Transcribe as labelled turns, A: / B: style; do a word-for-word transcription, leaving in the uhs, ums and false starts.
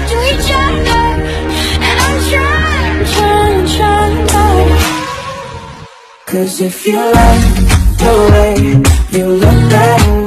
A: to each other, and I'm trying, trying, trying hard.
B: Cause if you like the way you look at me,